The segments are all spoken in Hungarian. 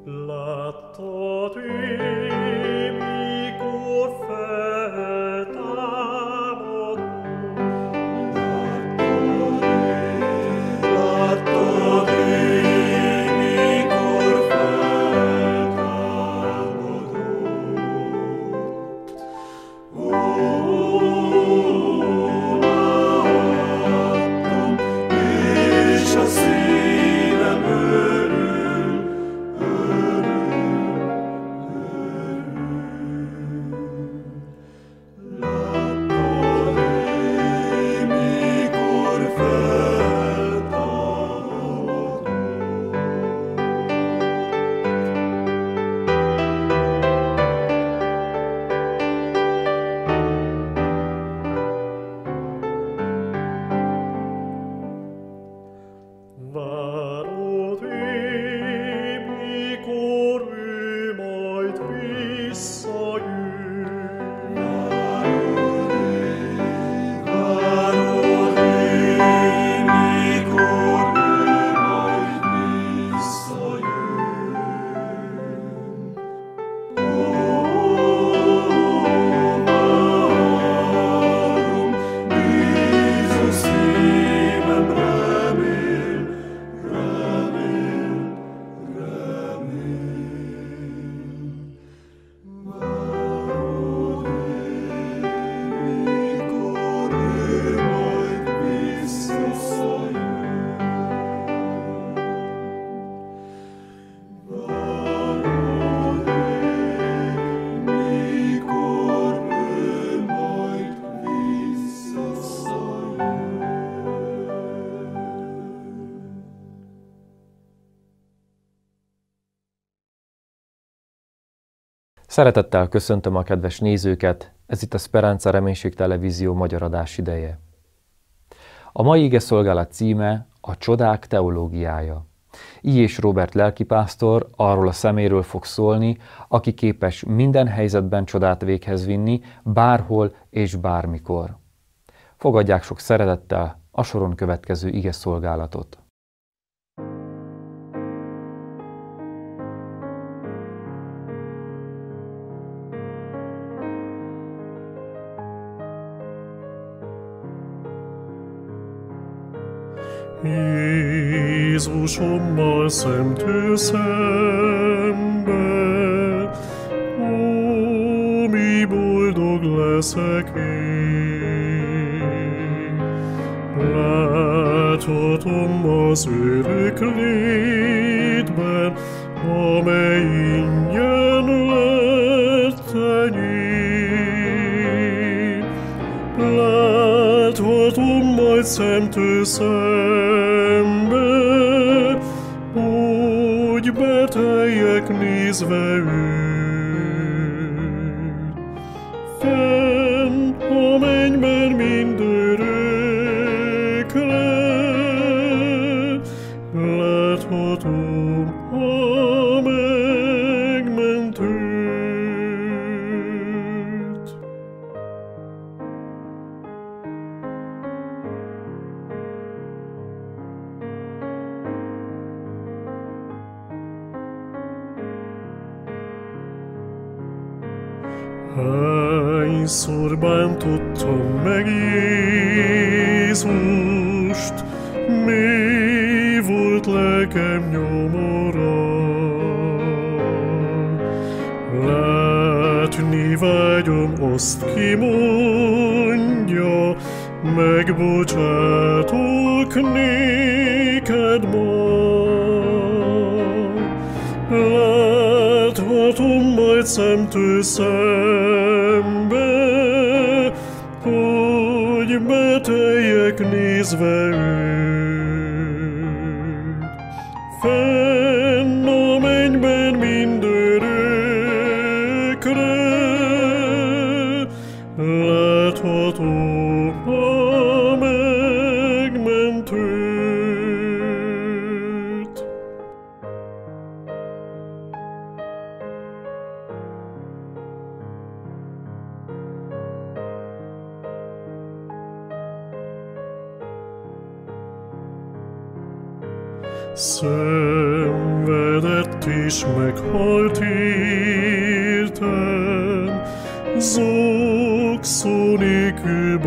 Láttad én, mikor feltámadott? Láttad én, mikor feltámadott? Láttam, és a szívem örül. Láttad én, mikor feltámadott? Várod én, mikor ő majd visszajön. Várod én, mikor ő majd visszajön. Várom, bízó szívem remél, remél, remél. Várod én, mikor ő majd visszajön. Várod én, mikor ő majd visszajön. Szeretettel köszöntöm a kedves nézőket, ez itt a Speranza Reménység Televízió magyar adás ideje. A mai igeszolgálat címe a Csodák teológiája. I.és Róbert lelkipásztor arról a szeméről fog szólni, aki képes minden helyzetben csodát véghez vinni, bárhol és bármikor. Fogadják sok szeretettel a soron következő igeszolgálatot. Jézusommal szemtől szembe, ó, mi boldog leszek én. Láthatom az örök létben, amely ingyen lett enyém. Láthatom majd szemtől szembe, úgy beteljek nézve őt. Fenn a mennyben mindörökre, láthatom a megmentőt. Hányszor bántottam meg Jézust, mi volt lelkem nyomora. Látni vágyom azt, ki mondja, megbocsátok néked ma. Láthatom majd szemtől szembe, hogy beteljek nézve őt. Fenn a mennyben mindörökre, láthatom a megmentőt. Szenvedett is meghalt értem, zog szó nélkül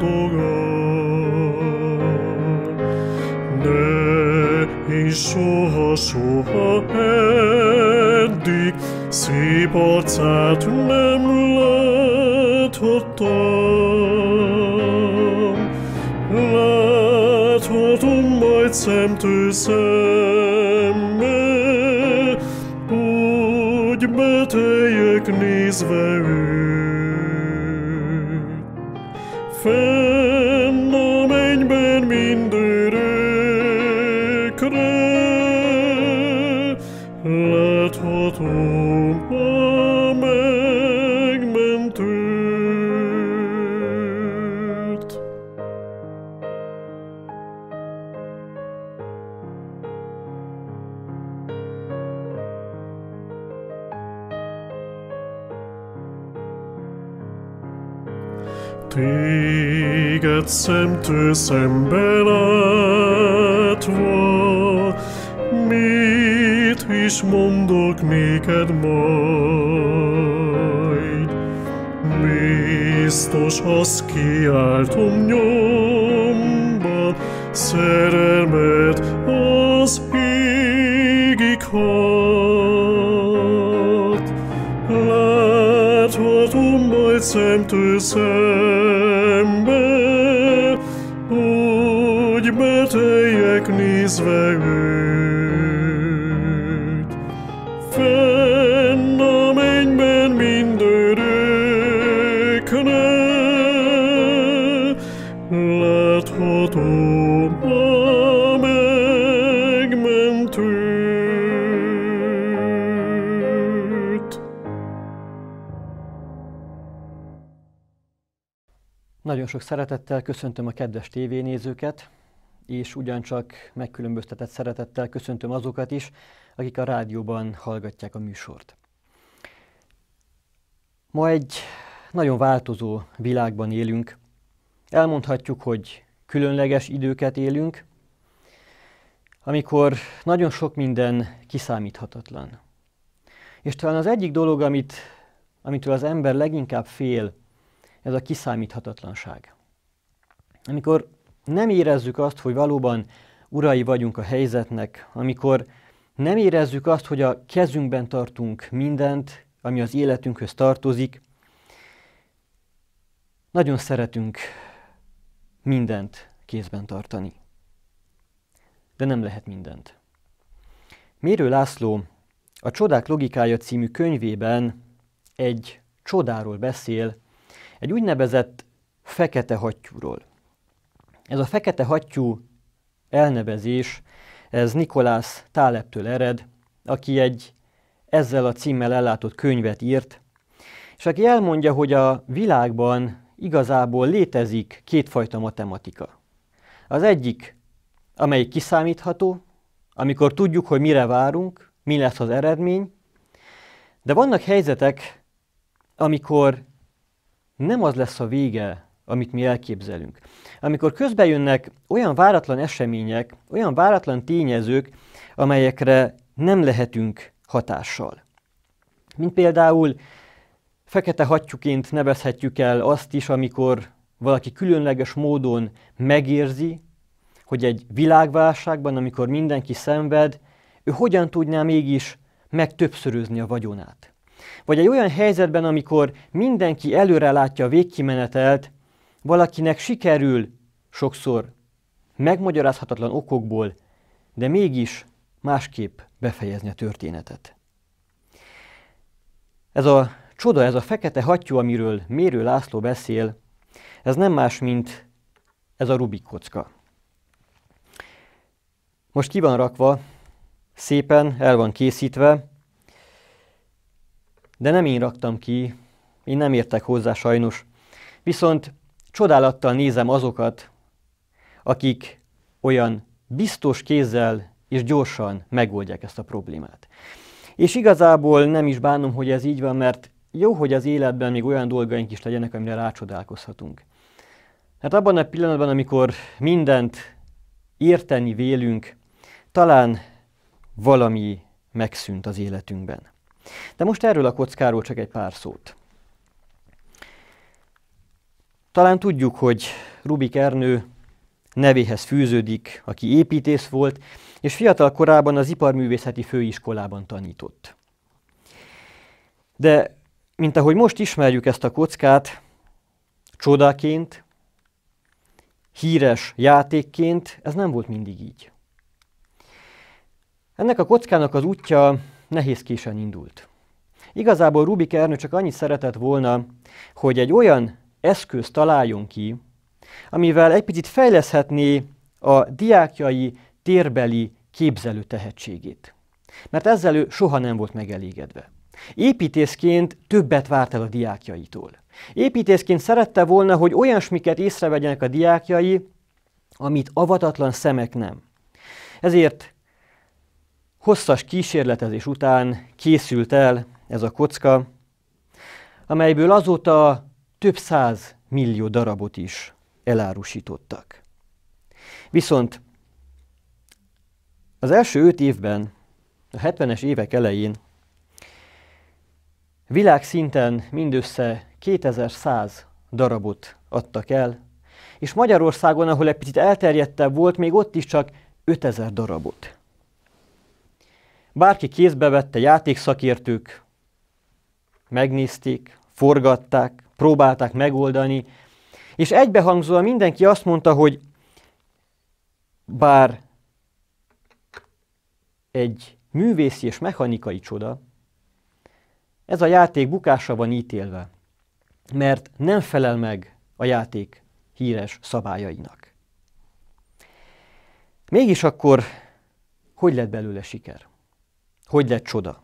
boldogan. De én soha eddig szép arcát nem láthattam. Láthatom majd szemtől szembe, hogy beteljek nézve őt. Fenn a mennyben mindörökre láthatom a megmentőt. Téged szemtől szembe látva, mit is mondok néked majd? Biztos azt kiáltom nyomban, szerelmet az égig hat. Láthatom majd szemtől szembe, hogy beteljek nézve őt. Fenn a mennyben mindörökre láthatom a megmentőt. Nagyon sok szeretettel köszöntöm a kedves tévénézőket, és ugyancsak megkülönböztetett szeretettel köszöntöm azokat is, akik a rádióban hallgatják a műsort. Ma egy nagyon változó világban élünk. Elmondhatjuk, hogy különleges időket élünk, amikor nagyon sok minden kiszámíthatatlan. És talán az egyik dolog, amitől az ember leginkább fél, ez a kiszámíthatatlanság. Amikor nem érezzük azt, hogy valóban urai vagyunk a helyzetnek, amikor nem érezzük azt, hogy a kezünkben tartunk mindent, ami az életünkhöz tartozik, nagyon szeretünk mindent kézben tartani. De nem lehet mindent. Mérő László a Csodák logikája című könyvében egy csodáról beszél, egy úgynevezett fekete hattyúról. Ez a fekete hattyú elnevezés, ez Nicholas Taleptől ered, aki egy ezzel a címmel ellátott könyvet írt, és aki elmondja, hogy a világban igazából létezik kétfajta matematika. Az egyik, amelyik kiszámítható, amikor tudjuk, hogy mire várunk, mi lesz az eredmény, de vannak helyzetek, amikor nem az lesz a vége, amit mi elképzelünk. Amikor közben jönnek olyan váratlan események, olyan váratlan tényezők, amelyekre nem lehetünk hatással. Mint például fekete hattyúként nevezhetjük el azt is, amikor valaki különleges módon megérzi, hogy egy világválságban, amikor mindenki szenved, ő hogyan tudná mégis megtöbbszörözni a vagyonát. Vagy egy olyan helyzetben, amikor mindenki előre látja a végkimenetelt, valakinek sikerül sokszor megmagyarázhatatlan okokból, de mégis másképp befejezni a történetet. Ez a csoda, ez a fekete hattyú, amiről Mérő László beszél, ez nem más, mint ez a Rubik kocka. Most ki van rakva, szépen el van készítve, de nem én raktam ki, én nem értek hozzá sajnos, viszont csodálattal nézem azokat, akik olyan biztos kézzel és gyorsan megoldják ezt a problémát. És igazából nem is bánom, hogy ez így van, mert jó, hogy az életben még olyan dolgaink is legyenek, amire rácsodálkozhatunk. Hát abban a pillanatban, amikor mindent érteni vélünk, talán valami megszűnt az életünkben. De most erről a kockáról csak egy pár szót. Talán tudjuk, hogy Rubik Ernő nevéhez fűződik, aki építész volt, és fiatal korában az Iparművészeti Főiskolában tanított. De, mint ahogy most ismerjük ezt a kockát, csodaként, híres játékként, ez nem volt mindig így. Ennek a kockának az útja nehézkésen indult. Igazából Rubik Ernő csak annyit szeretett volna, hogy egy olyan eszközt találjon ki, amivel egy picit fejleszthetné a diákjai térbeli képzelő tehetségét. Mert ezzel ő soha nem volt megelégedve. Építészként többet várt el a diákjaitól. Építészként szerette volna, hogy olyasmiket észrevegyenek a diákjai, amit avatatlan szemek nem. Ezért hosszas kísérletezés után készült el ez a kocka, amelyből azóta több 100 millió darabot is elárusítottak. Viszont az első 5 évben, a 70-es évek elején világszinten mindössze 2100 darabot adtak el, és Magyarországon, ahol egy picit elterjedtebb volt, még ott is csak 5000 darabot. Bárki kézbe vette, játékszakértők megnézték, forgatták, próbálták megoldani, és egybehangzóan mindenki azt mondta, hogy bár egy művészi és mechanikai csoda, ez a játék bukásra van ítélve, mert nem felel meg a játék híres szabályainak. Mégis akkor hogy lett belőle siker? Hogy lett csoda?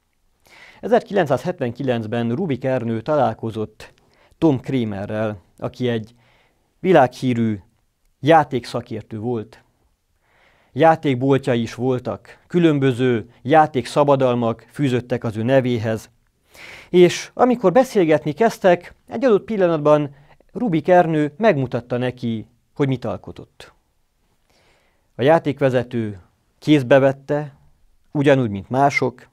1979-ben Rubik Ernő találkozott Tom Kramerrel, aki egy világhírű játékszakértő volt. Játékboltjai is voltak, különböző játékszabadalmak fűzöttek az ő nevéhez. És amikor beszélgetni kezdtek, egy adott pillanatban Rubik Ernő megmutatta neki, hogy mit alkotott. A játékvezető kézbe vette, ugyanúgy, mint mások,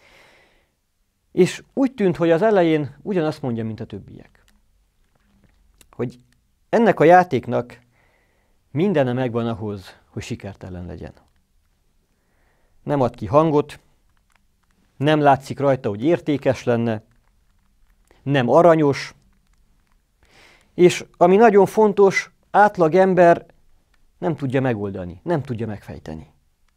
és úgy tűnt, hogy az elején ugyanazt mondja, mint a többiek. Hogy ennek a játéknak mindene megvan ahhoz, hogy sikertelen legyen. Nem ad ki hangot, nem látszik rajta, hogy értékes lenne, nem aranyos, és ami nagyon fontos, átlag ember nem tudja megoldani, nem tudja megfejteni.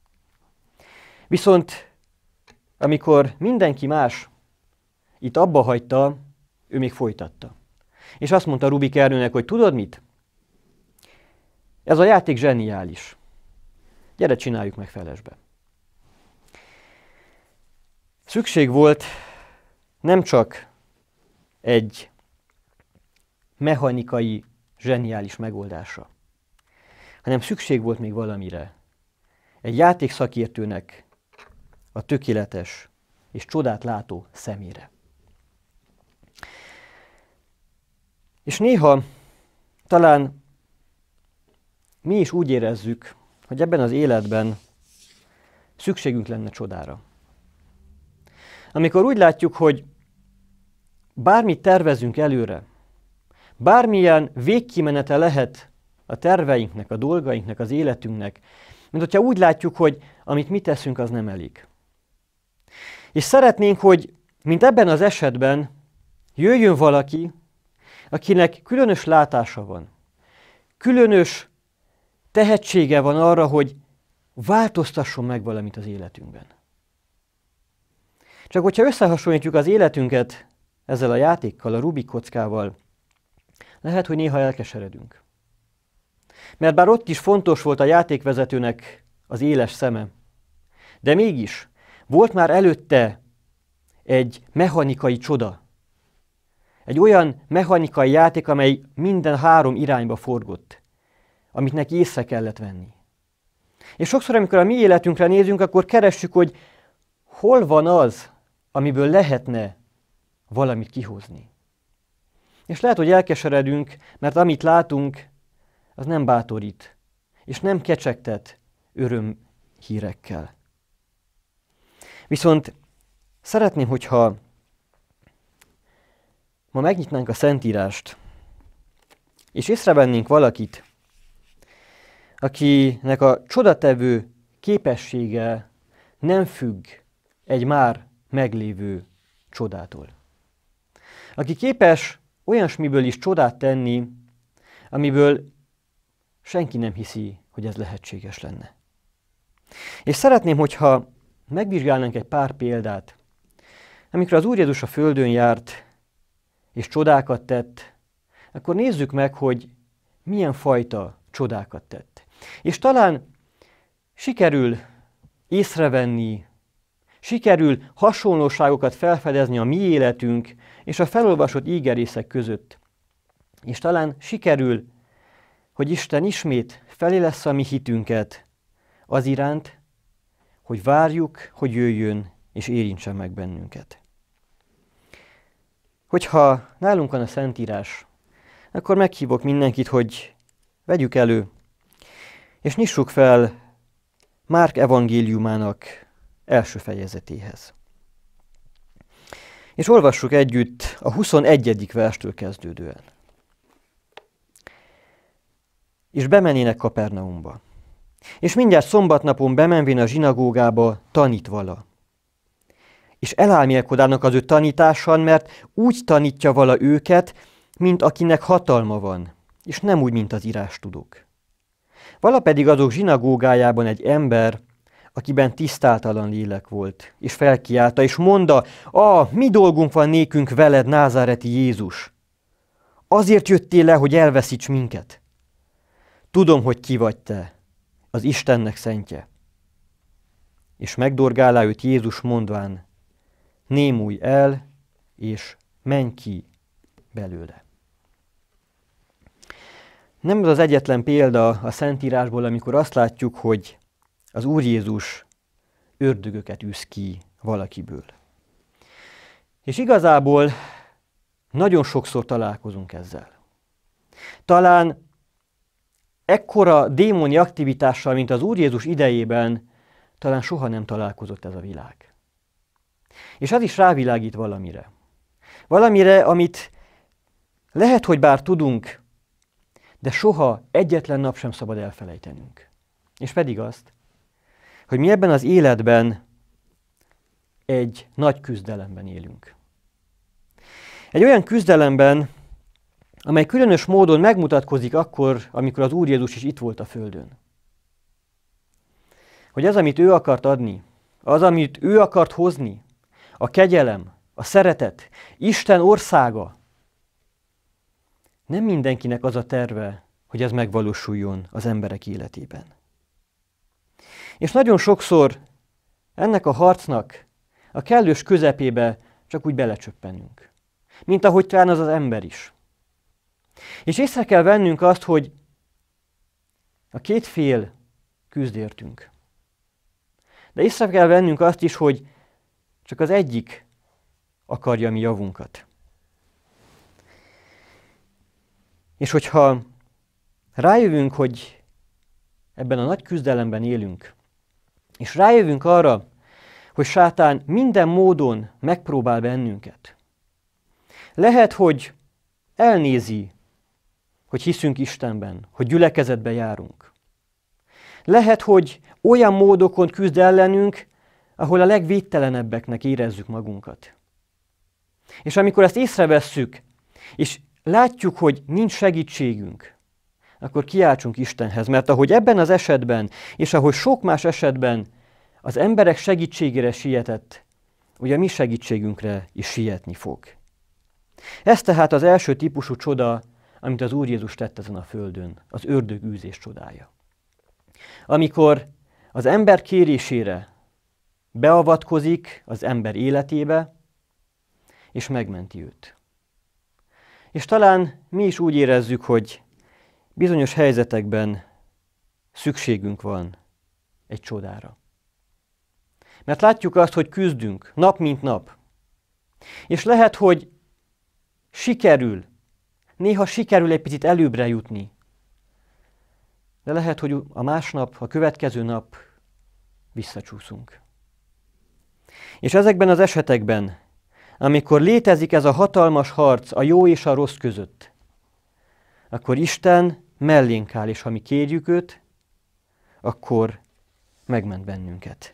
Viszont amikor mindenki más itt abba hagyta, ő még folytatta. És azt mondta Rubik Ernőnek, hogy tudod mit? Ez a játék zseniális. Gyere, csináljuk meg felesbe. Szükség volt nem csak egy mechanikai, zseniális megoldásra, hanem szükség volt még valamire. Egy játékszakértőnek a tökéletes és csodát látó szemére. És néha talán mi is úgy érezzük, hogy ebben az életben szükségünk lenne csodára. Amikor úgy látjuk, hogy bármit tervezünk előre, bármilyen végkimenete lehet a terveinknek, a dolgainknak, az életünknek, mint hogyha úgy látjuk, hogy amit mi teszünk, az nem elég. És szeretnénk, hogy, mint ebben az esetben, jöjjön valaki, akinek különös látása van, különös tehetsége van arra, hogy változtasson meg valamit az életünkben. Csak hogyha összehasonlítjuk az életünket ezzel a játékkal, a Rubik kockával, lehet, hogy néha elkeseredünk. Mert bár ott is fontos volt a játékvezetőnek az éles szeme, de mégis volt már előtte egy mechanikai csoda. Egy olyan mechanikai játék, amely minden 3 irányba forgott, amit neki észre kellett venni. És sokszor, amikor a mi életünkre nézünk, akkor keressük, hogy hol van az, amiből lehetne valamit kihozni. És lehet, hogy elkeseredünk, mert amit látunk, az nem bátorít, és nem kecsegtet örömhírekkel. Viszont szeretném, hogyha ma megnyitnánk a Szentírást, és észrevennénk valakit, akinek a csodatevő képessége nem függ egy már meglévő csodától. Aki képes olyasmiből is csodát tenni, amiből senki nem hiszi, hogy ez lehetséges lenne. És szeretném, hogyha megvizsgálnánk egy pár példát, amikor az Úr Jézus a földön járt, és csodákat tett, akkor nézzük meg, hogy milyen fajta csodákat tett. És talán sikerül észrevenni, sikerül hasonlóságokat felfedezni a mi életünk és a felolvasott ígerészek között. És talán sikerül, hogy Isten ismét felélessze a mi hitünket az iránt, hogy várjuk, hogy jöjjön és érintsen meg bennünket. Hogyha nálunk van a Szentírás, akkor meghívok mindenkit, hogy vegyük elő, és nyissuk fel Márk evangéliumának első fejezetéhez. És olvassuk együtt a 21. verstől kezdődően. És bemennének Kapernaumba. És mindjárt szombatnapon bemenvén a zsinagógába tanít vala. És elálmélkodának az ő tanításon, mert úgy tanítja vala őket, mint akinek hatalma van, és nem úgy, mint az írástudók. Vala pedig azok zsinagógájában egy ember, akiben tisztátalan lélek volt, és felkiálta, és mondta, mi dolgunk van nékünk veled, názáreti Jézus? Azért jöttél le, hogy elveszíts minket? Tudom, hogy ki vagy te, az Istennek szentje. És megdorgálá őt Jézus mondván, némulj el, és menj ki belőle. Nem ez az egyetlen példa a Szentírásból, amikor azt látjuk, hogy az Úr Jézus ördögöket űz ki valakiből. És igazából nagyon sokszor találkozunk ezzel. Talán ekkora démoni aktivitással, mint az Úr Jézus idejében, talán soha nem találkozott ez a világ. És az is rávilágít valamire. Valamire, amit lehet, hogy bár tudunk, de soha egyetlen nap sem szabad elfelejtenünk. És pedig azt, hogy mi ebben az életben egy nagy küzdelemben élünk. Egy olyan küzdelemben, amely különös módon megmutatkozik akkor, amikor az Úr Jézus is itt volt a földön. Hogy az, amit ő akart adni, az, amit ő akart hozni, a kegyelem, a szeretet, Isten országa, nem mindenkinek az a terve, hogy ez megvalósuljon az emberek életében. És nagyon sokszor ennek a harcnak a kellős közepébe csak úgy belecsöppenünk. Mint ahogy talán az ember is. És észre kell vennünk azt, hogy a két fél küzd értünk. De észre kell vennünk azt is, hogy csak az egyik akarja a mi javunkat. És hogyha rájövünk, hogy ebben a nagy küzdelemben élünk, és rájövünk arra, hogy sátán minden módon megpróbál bennünket. Lehet, hogy elnézi, hogy hiszünk Istenben, hogy gyülekezetbe járunk. Lehet, hogy olyan módokon küzd ellenünk, ahol a legvédtelenebbeknek érezzük magunkat. És amikor ezt észrevesszük, és látjuk, hogy nincs segítségünk, akkor kiáltsunk Istenhez, mert ahogy ebben az esetben, és ahogy sok más esetben az emberek segítségére sietett, ugye mi segítségünkre is sietni fog. Ez tehát az első típusú csoda, amit az Úr Jézus tett ezen a földön, az ördögűzés csodája. Amikor az ember kérésére beavatkozik az ember életébe, és megmenti őt. És talán mi is úgy érezzük, hogy bizonyos helyzetekben szükségünk van egy csodára. Mert látjuk azt, hogy küzdünk nap mint nap. És lehet, hogy néha sikerül egy picit előbbre jutni. De lehet, hogy a másnap, a következő nap visszacsúszunk. És ezekben az esetekben, amikor létezik ez a hatalmas harc a jó és a rossz között, akkor Isten mellénk áll, és ha mi kérjük őt, akkor megment bennünket.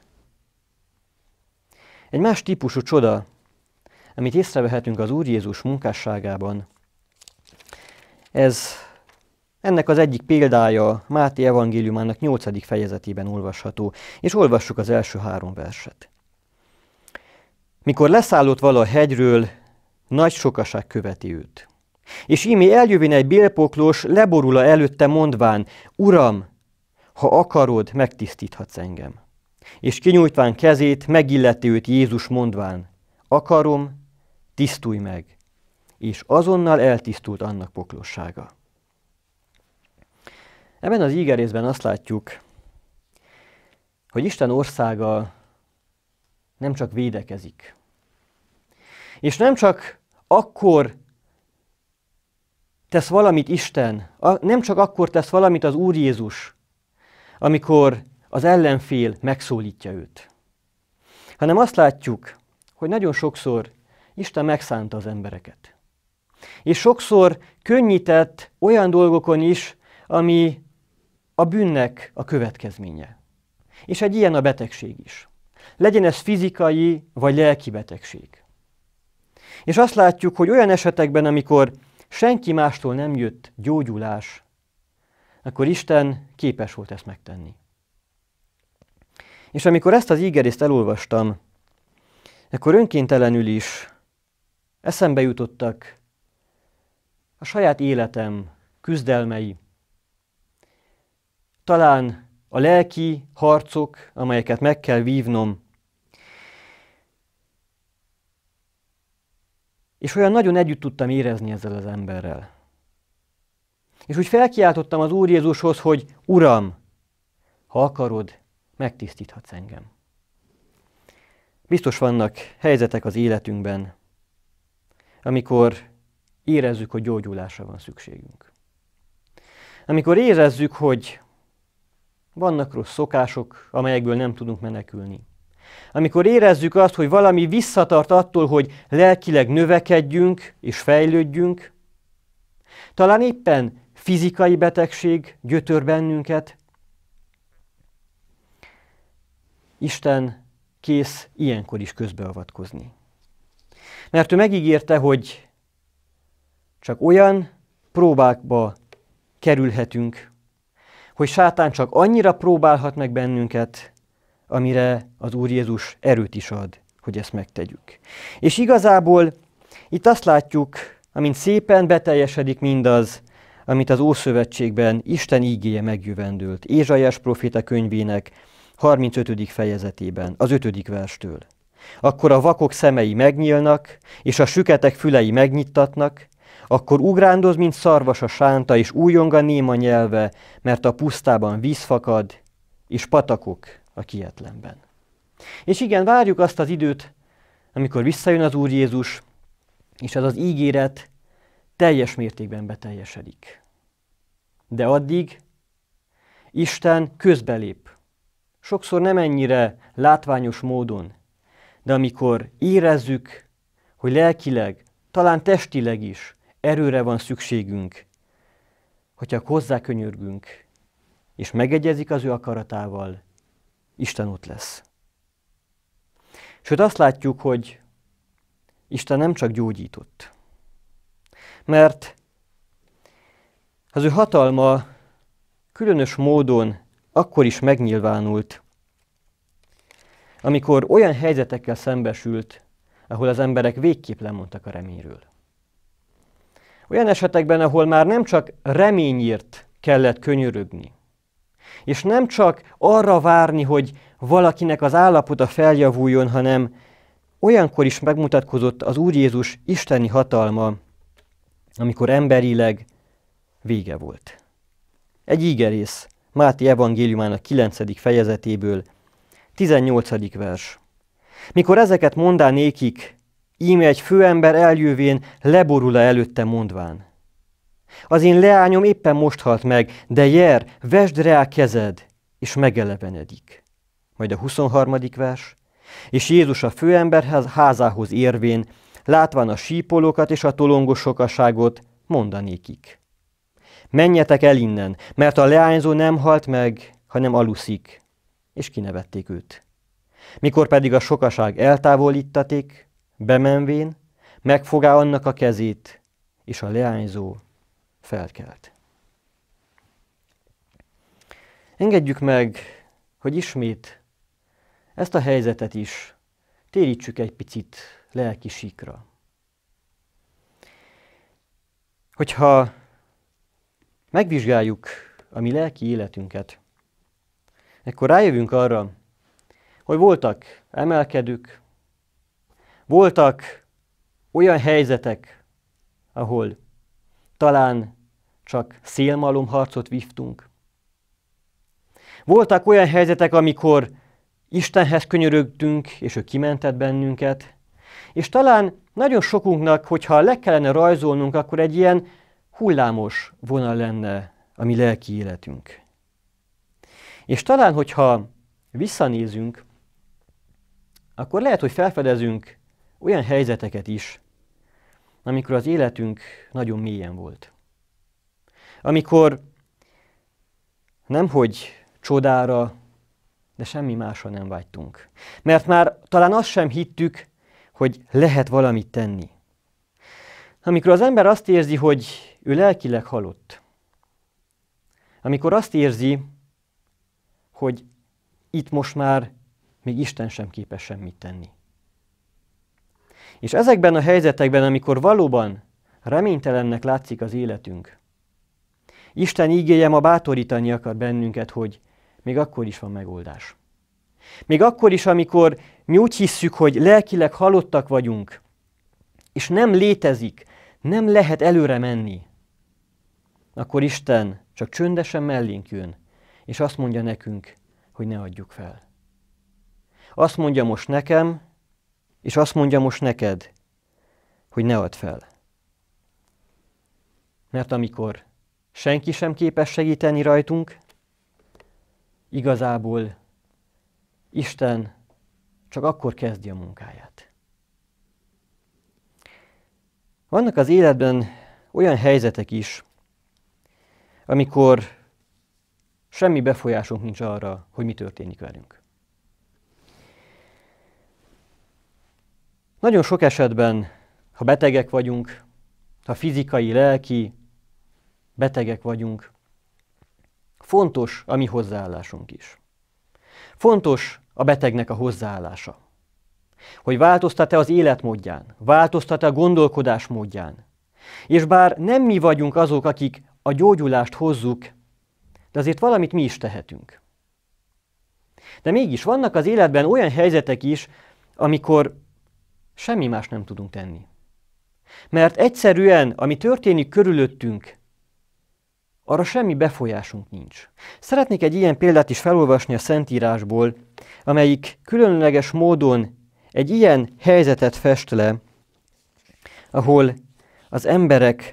Egy más típusú csoda, amit észrevehetünk az Úr Jézus munkásságában, ennek az egyik példája Máté evangéliumának 8. fejezetében olvasható, és olvassuk az első 3 verset. Mikor leszállott vala a hegyről, nagy sokaság követi őt. És íme eljövén egy bélpoklós, leborul előtte mondván, Uram, ha akarod, megtisztíthatsz engem. És kinyújtván kezét, megilleti őt Jézus mondván, akarom, tisztulj meg. És azonnal eltisztult annak poklossága. Ebben az ígerészben azt látjuk, hogy Isten országa nem csak védekezik. És nem csak akkor tesz valamit Isten, nem csak akkor tesz valamit az Úr Jézus, amikor az ellenfél megszólítja őt, hanem azt látjuk, hogy nagyon sokszor Isten megszánta az embereket. És sokszor könnyített olyan dolgokon is, ami a bűnnek a következménye. És egy ilyen a betegség is. Legyen ez fizikai vagy lelki betegség. És azt látjuk, hogy olyan esetekben, amikor senki mástól nem jött gyógyulás, akkor Isten képes volt ezt megtenni. És amikor ezt az ígerészt elolvastam, akkor önkéntelenül is eszembe jutottak a saját életem küzdelmei, talán a lelki harcok, amelyeket meg kell vívnom, és olyan nagyon együtt tudtam érezni ezzel az emberrel. És úgy felkiáltottam az Úr Jézushoz, hogy Uram, ha akarod, megtisztíthatsz engem. Biztos vannak helyzetek az életünkben, amikor érezzük, hogy gyógyulásra van szükségünk. Amikor érezzük, hogy vannak rossz szokások, amelyekből nem tudunk menekülni. Amikor érezzük azt, hogy valami visszatart attól, hogy lelkileg növekedjünk és fejlődjünk, talán éppen fizikai betegség gyötör bennünket, Isten kész ilyenkor is közbeavatkozni. Mert ő megígérte, hogy csak olyan próbákba kerülhetünk, hogy sátán csak annyira próbálhat meg bennünket, amire az Úr Jézus erőt is ad, hogy ezt megtegyük. És igazából itt azt látjuk, amint szépen beteljesedik mindaz, amit az Ószövetségben Isten ígéje megjövendőlt, Ézsaiás próféta könyvének 35. fejezetében, az 5. verstől. Akkor a vakok szemei megnyílnak, és a süketek fülei megnyittatnak, akkor ugrándoz, mint szarvas a sánta, és újjong a néma nyelve, mert a pusztában víz fakad, és patakok a kietlenben. És igen, várjuk azt az időt, amikor visszajön az Úr Jézus, és ez az ígéret teljes mértékben beteljesedik. De addig Isten közbelép. Sokszor nem ennyire látványos módon, de amikor érezzük, hogy lelkileg, talán testileg is erőre van szükségünk, hogyha hozzákönyörgünk, és megegyezik az ő akaratával, Isten ott lesz. Sőt, azt látjuk, hogy Isten nem csak gyógyított, mert az ő hatalma különös módon akkor is megnyilvánult, amikor olyan helyzetekkel szembesült, ahol az emberek végképp lemondtak a reményről. Olyan esetekben, ahol már nem csak reményért kellett könyörögni, és nem csak arra várni, hogy valakinek az állapota feljavuljon, hanem olyankor is megmutatkozott az Úr Jézus isteni hatalma, amikor emberileg vége volt. Egy ígerész Máté evangéliumának 9. fejezetéből, 18. vers. Mikor ezeket mondá nékik, íme egy főember eljövén leborul előtte mondván. Az én leányom éppen most halt meg, de jer, vesd rá kezed, és megelevenedik. Majd a 23. vers. És Jézus a főember házához érvén, látván a sípolókat és a tolongos sokaságot, mondanékik: menjetek el innen, mert a leányzó nem halt meg, hanem aluszik. És kinevették őt. Mikor pedig a sokaság eltávolíttaték, bemenvén, megfogá annak a kezét, és a leányzó felkelt. Engedjük meg, hogy ismét ezt a helyzetet is térítsük egy picit lelki síkra. Hogyha megvizsgáljuk a mi lelki életünket, akkor rájövünk arra, hogy voltak emelkedők, voltak olyan helyzetek, ahol talán csak szélmalomharcot vívtunk. Voltak olyan helyzetek, amikor Istenhez könyörögtünk, és ő kimentett bennünket, és talán nagyon sokunknak, hogyha le kellene rajzolnunk, akkor egy ilyen hullámos vonal lenne a mi lelki életünk. És talán, hogyha visszanézünk, akkor lehet, hogy felfedezünk olyan helyzeteket is, amikor az életünk nagyon mélyen volt. Amikor nemhogy csodára, de semmi másra nem vágytunk. Mert már talán azt sem hittük, hogy lehet valamit tenni. Amikor az ember azt érzi, hogy ő lelkileg halott. Amikor azt érzi, hogy itt most már még Isten sem képes semmit tenni. És ezekben a helyzetekben, amikor valóban reménytelennek látszik az életünk, Isten ígéje ma bátorítani akar bennünket, hogy még akkor is van megoldás. Még akkor is, amikor mi úgy hisszük, hogy lelkileg halottak vagyunk, és nem létezik, nem lehet előre menni, akkor Isten csak csöndesen mellénk jön, és azt mondja nekünk, hogy ne adjuk fel. Azt mondja most nekem, és azt mondja most neked, hogy ne add fel. Mert amikor senki sem képes segíteni rajtunk, igazából Isten csak akkor kezdi a munkáját. Vannak az életben olyan helyzetek is, amikor semmi befolyásunk nincs arra, hogy mi történik velünk. Nagyon sok esetben, ha betegek vagyunk, ha fizikai, lelki betegek vagyunk, fontos a mi hozzáállásunk is. Fontos a betegnek a hozzáállása. Hogy változtat-e az életmódján, változtat-e a gondolkodásmódján. És bár nem mi vagyunk azok, akik a gyógyulást hozzuk, de azért valamit mi is tehetünk. De mégis vannak az életben olyan helyzetek is, amikor semmi más nem tudunk tenni. Mert egyszerűen, ami történik körülöttünk, arra semmi befolyásunk nincs. Szeretnék egy ilyen példát is felolvasni a Szentírásból, amelyik különleges módon egy ilyen helyzetet fest le, ahol az emberek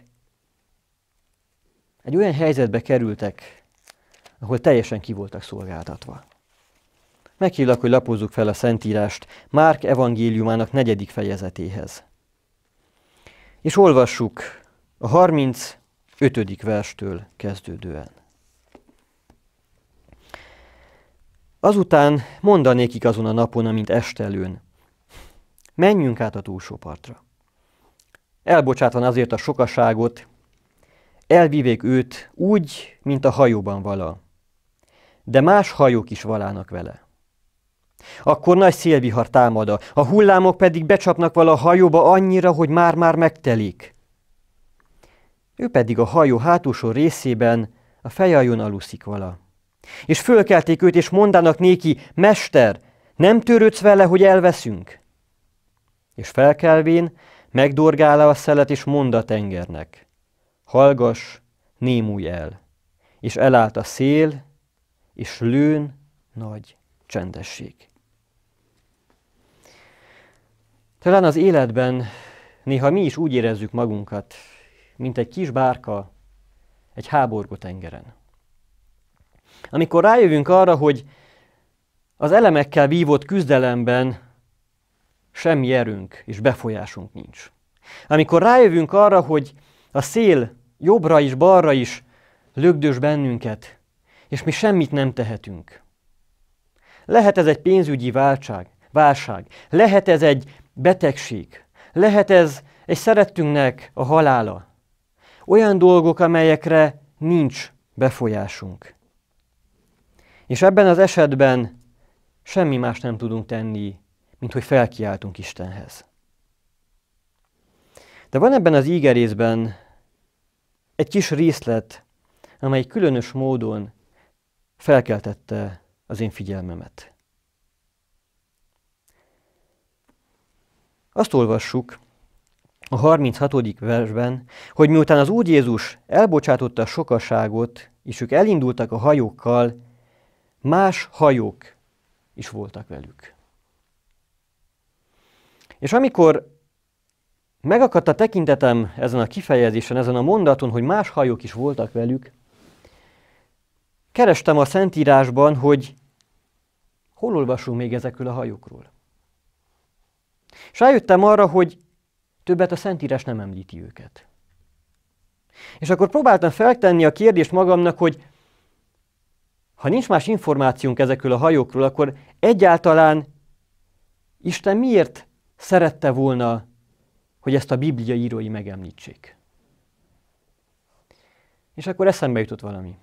egy olyan helyzetbe kerültek, ahol teljesen ki voltak szolgáltatva. Meghívlak, hogy lapozzuk fel a Szentírást Márk evangéliumának 4. fejezetéhez. És olvassuk a 35. verstől kezdődően. Azután mondanékik azon a napon, amint estelőn: menjünk át a túlsó partra. Elbocsátvan azért a sokaságot, elvívék őt úgy, mint a hajóban vala, de más hajók is valának vele. Akkor nagy szélvihar támad, a hullámok pedig becsapnak vala a hajóba annyira, hogy már-már megtelik. Ő pedig a hajó hátulsó részében a fejajon aluszik vala. És fölkelték őt, és mondának néki: Mester, nem törődsz vele, hogy elveszünk? És felkelvén megdorgál a szelet, és mond a tengernek: hallgass, némulj el. És elállt a szél, és lőn nagy csendesség. Talán az életben néha mi is úgy érezzük magunkat, mint egy kis bárka egy háborgó tengeren. Amikor rájövünk arra, hogy az elemekkel vívott küzdelemben semmi erőnk és befolyásunk nincs. Amikor rájövünk arra, hogy a szél jobbra is, balra is lögdös bennünket, és mi semmit nem tehetünk. Lehet ez egy pénzügyi válság, lehet ez egy betegség, lehet ez egy szerettünknek a halála. Olyan dolgok, amelyekre nincs befolyásunk. És ebben az esetben semmi más nem tudunk tenni, mint hogy felkiáltunk Istenhez. De van ebben az ígerészben egy kis részlet, amely különös módon felkeltette az én figyelmemet. Azt olvassuk a 36. versben, hogy miután az Úr Jézus elbocsátotta a sokaságot, és ők elindultak a hajókkal, más hajók is voltak velük. És amikor megakadt a tekintetem ezen a kifejezésen, ezen a mondaton, hogy más hajók is voltak velük, kerestem a Szentírásban, hogy hol olvasunk még ezekről a hajókról. És rájöttem arra, hogy többet a Szentírás nem említi őket. És akkor próbáltam feltenni a kérdést magamnak, hogy ha nincs más információnk ezekről a hajókról, akkor egyáltalán Isten miért szerette volna, hogy ezt a Biblia írói megemlítsék? És akkor eszembe jutott valami.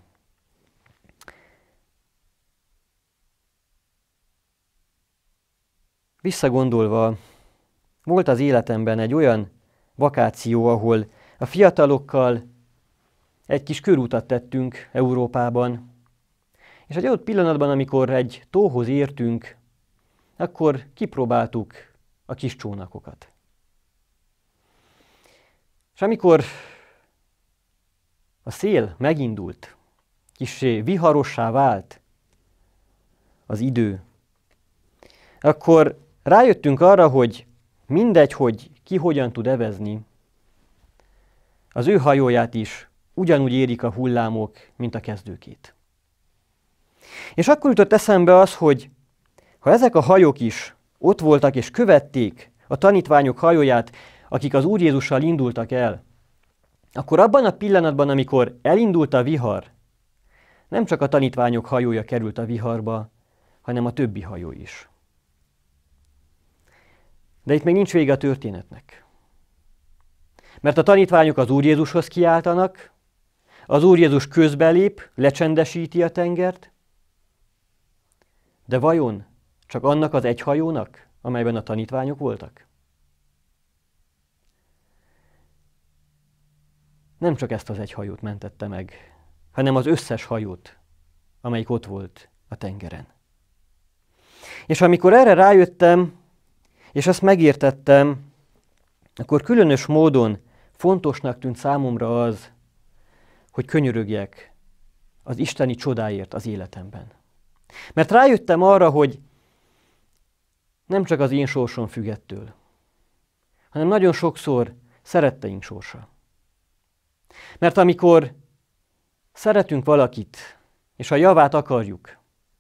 Visszagondolva, volt az életemben egy olyan vakáció, ahol a fiatalokkal egy kis körutat tettünk Európában, és egy adott pillanatban, amikor egy tóhoz értünk, akkor kipróbáltuk a kis csónakokat. És amikor a szél megindult, kissé viharossá vált az idő, akkor rájöttünk arra, hogy mindegy, hogy ki hogyan tud evezni, az ő hajóját is ugyanúgy érik a hullámok, mint a kezdőkét. És akkor jutott eszembe az, hogy ha ezek a hajók is ott voltak és követték a tanítványok hajóját, akik az Úr Jézussal indultak el, akkor abban a pillanatban, amikor elindult a vihar, nem csak a tanítványok hajója került a viharba, hanem a többi hajó is. De itt még nincs vége a történetnek. Mert a tanítványok az Úr Jézushoz kiáltanak, az Úr Jézus közbelép, lecsendesíti a tengert, de vajon csak annak az egy hajónak, amelyben a tanítványok voltak? Nem csak ezt az egy hajót mentette meg, hanem az összes hajót, amelyik ott volt a tengeren. És amikor erre rájöttem, és ezt megértettem, akkor különös módon fontosnak tűnt számomra az, hogy könyörögjek az isteni csodáért az életemben. Mert rájöttem arra, hogy nem csak az én sorsom függ ettől, hanem nagyon sokszor szeretteink sorsa. Mert amikor szeretünk valakit, és a javát akarjuk,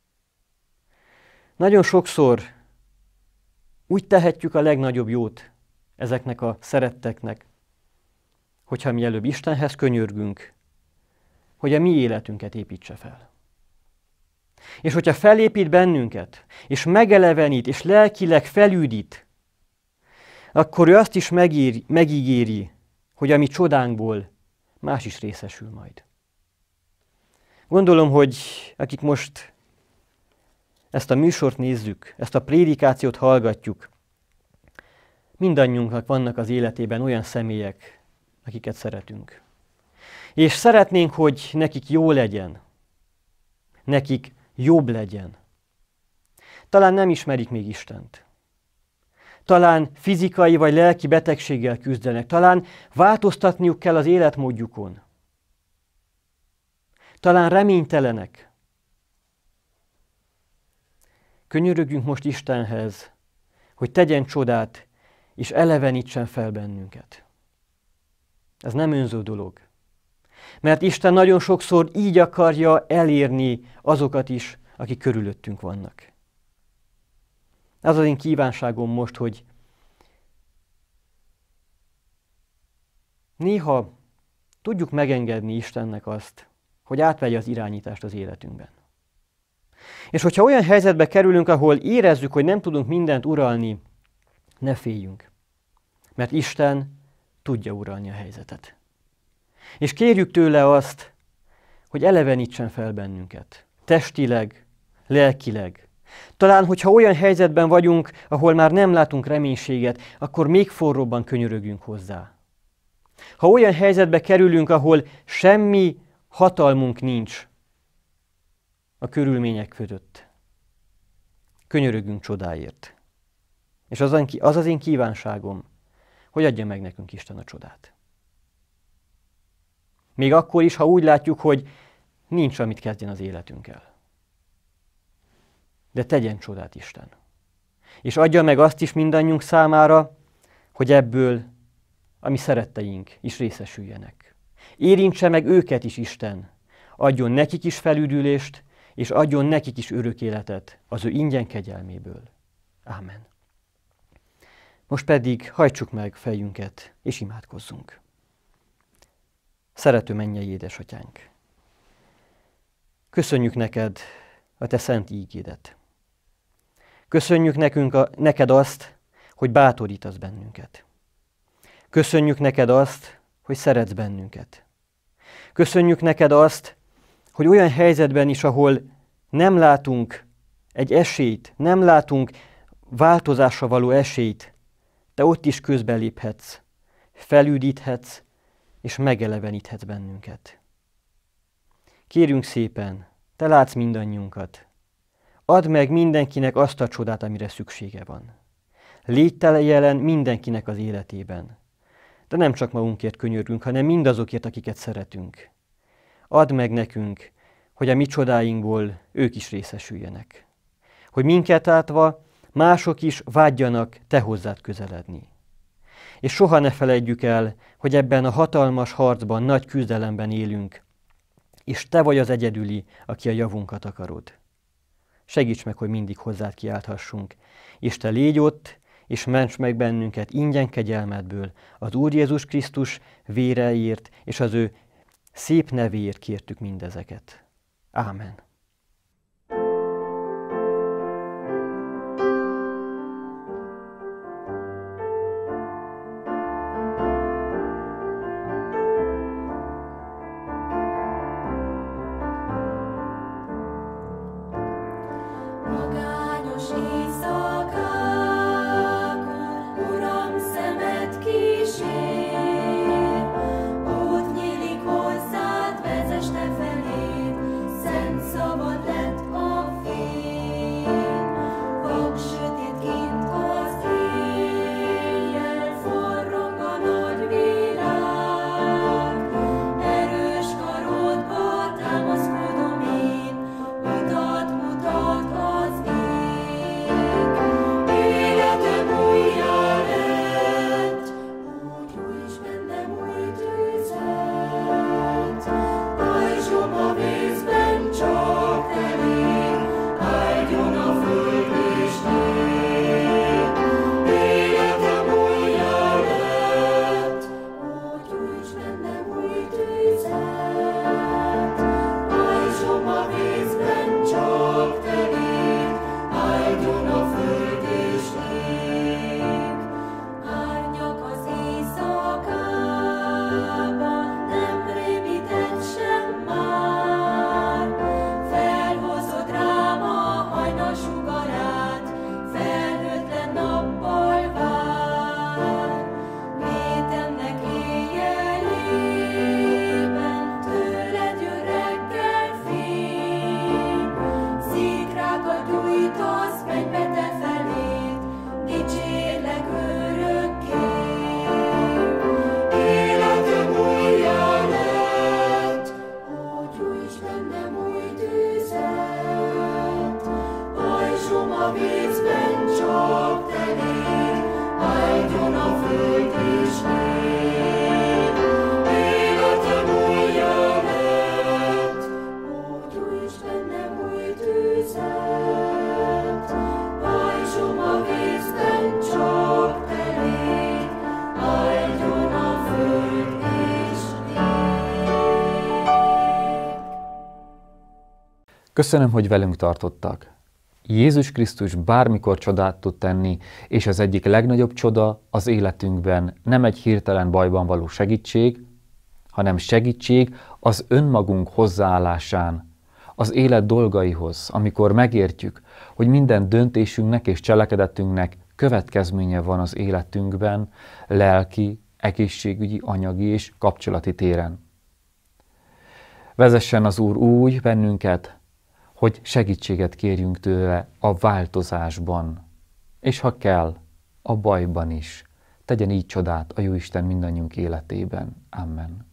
nagyon sokszor úgy tehetjük a legnagyobb jót ezeknek a szeretteknek, hogyha mielőbb Istenhez könyörgünk, hogy a mi életünket építse fel. És hogyha felépít bennünket, és megelevenít, és lelkileg felüdít, akkor ő azt is megígéri, hogy a mi csodánkból más is részesül majd. Gondolom, hogy akik most ezt a műsort nézzük, ezt a prédikációt hallgatjuk, mindannyiunknak vannak az életében olyan személyek, akiket szeretünk. És szeretnénk, hogy nekik jó legyen, nekik jobb legyen. Talán nem ismerik még Istent. Talán fizikai vagy lelki betegséggel küzdenek. Talán változtatniuk kell az életmódjukon. Talán reménytelenek. Könyörögjünk most Istenhez, hogy tegyen csodát, és elevenítsen fel bennünket. Ez nem önző dolog. Mert Isten nagyon sokszor így akarja elérni azokat is, akik körülöttünk vannak. Ez az én kívánságom most, hogy néha tudjuk megengedni Istennek azt, hogy átvegye az irányítást az életünkben. És hogyha olyan helyzetbe kerülünk, ahol érezzük, hogy nem tudunk mindent uralni, ne féljünk, mert Isten tudja uralni a helyzetet. És kérjük tőle azt, hogy elevenítsen fel bennünket, testileg, lelkileg. Talán, hogyha olyan helyzetben vagyunk, ahol már nem látunk reménységet, akkor még forróbban könyörögjünk hozzá. Ha olyan helyzetbe kerülünk, ahol semmi hatalmunk nincs a körülmények között, könyörögjünk csodáért. És az az én kívánságom, hogy adja meg nekünk Isten a csodát. Még akkor is, ha úgy látjuk, hogy nincs, amit kezdjen az életünkkel. De tegyen csodát Isten. És adja meg azt is mindannyiunk számára, hogy ebből a mi szeretteink is részesüljenek. Érintse meg őket is Isten. Adjon nekik is felüdülést, és adjon nekik is örök életet az ő ingyen kegyelméből. Ámen. Most pedig hajtsuk meg fejünket, és imádkozzunk. Szerető mennyei édesatyánk! Köszönjük neked a te szent ígédet. Köszönjük neked azt, hogy bátorítasz bennünket. Köszönjük neked azt, hogy szeretsz bennünket. Köszönjük neked azt, hogy olyan helyzetben is, ahol nem látunk egy esélyt, nem látunk változásra való esélyt, te ott is közbeléphetsz, felüdíthetsz, és megeleveníthetsz bennünket. Kérjünk szépen, te látsz mindannyiunkat. Add meg mindenkinek azt a csodát, amire szüksége van. Légy te jelen mindenkinek az életében. De nem csak magunkért könyörgünk, hanem mindazokért, akiket szeretünk. Add meg nekünk, hogy a mi csodáinkból ők is részesüljenek. Hogy minket átva mások is vágyjanak te hozzád közeledni. És soha ne feledjük el, hogy ebben a hatalmas harcban, nagy küzdelemben élünk, és te vagy az egyedüli, aki a javunkat akarod. Segíts meg, hogy mindig hozzád kiálthassunk, és te légy ott, és ments meg bennünket ingyen kegyelmedből, az Úr Jézus Krisztus véreért, és az ő szép nevéért kértük mindezeket. Ámen. Szent Köszönöm, hogy velünk tartottak. Jézus Krisztus bármikor csodát tud tenni, és az egyik legnagyobb csoda az életünkben nem egy hirtelen bajban való segítség, hanem segítség az önmagunk hozzáállásán, az élet dolgaihoz, amikor megértjük, hogy minden döntésünknek és cselekedetünknek következménye van az életünkben, lelki, egészségügyi, anyagi és kapcsolati téren. Vezessen az Úr úgy bennünket, hogy segítséget kérjünk tőle a változásban, és ha kell, a bajban is. Tegyen így csodát a Jóisten mindannyiunk életében. Amen.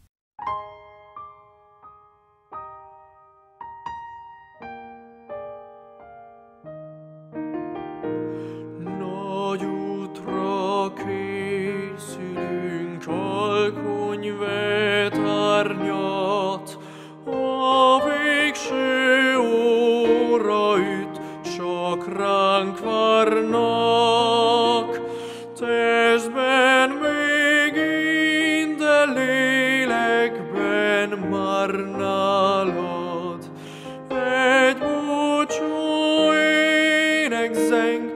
Nagy útra készülünk, alkonyvet árnyat, a végső óra üt, csak ránk várnak. Testben még én, de lélekben már nálad. Egy búcsú ének zeng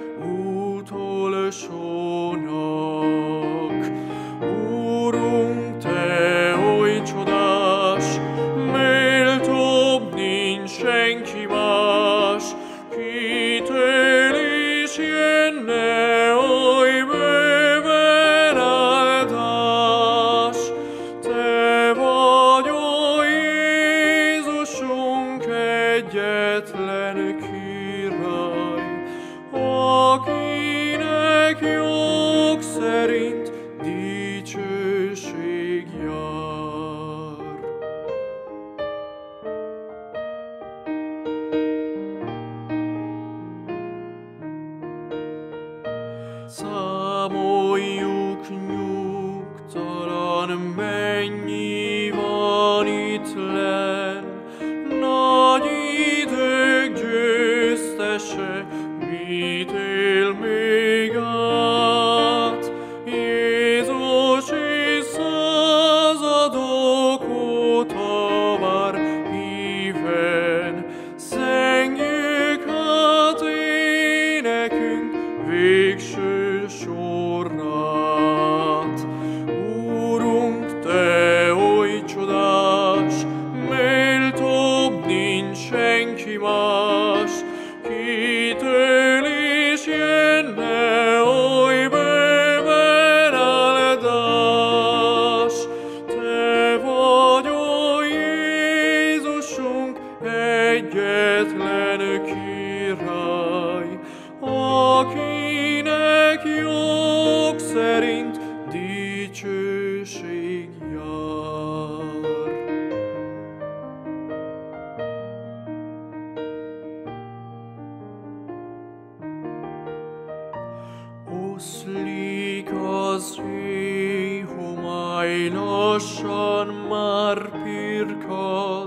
utolsónak. Úrunk, te oly csodás, méltóbb nincs senki más, kitől is jönne oly bőven áldás. Te vagy, ó Jézusunk, egyetlen király, akinek jog szerint dicsőség jár. Számoljuk nyugtalan, mennyi van itt lenn, nagy idők győztese, mit él még át. Jézus és századok óta vár híven, zengjük hát énekünk végső sorát. Úrunk, te oly csodás, méltóbb nincs senki más, kitől is jönne oly bőven áldás. Te vagy, ó Jézusunk, egyetlen király, akinek jog szerint dicsőség jár. Oszlik az éj, homály lassan már pirkad,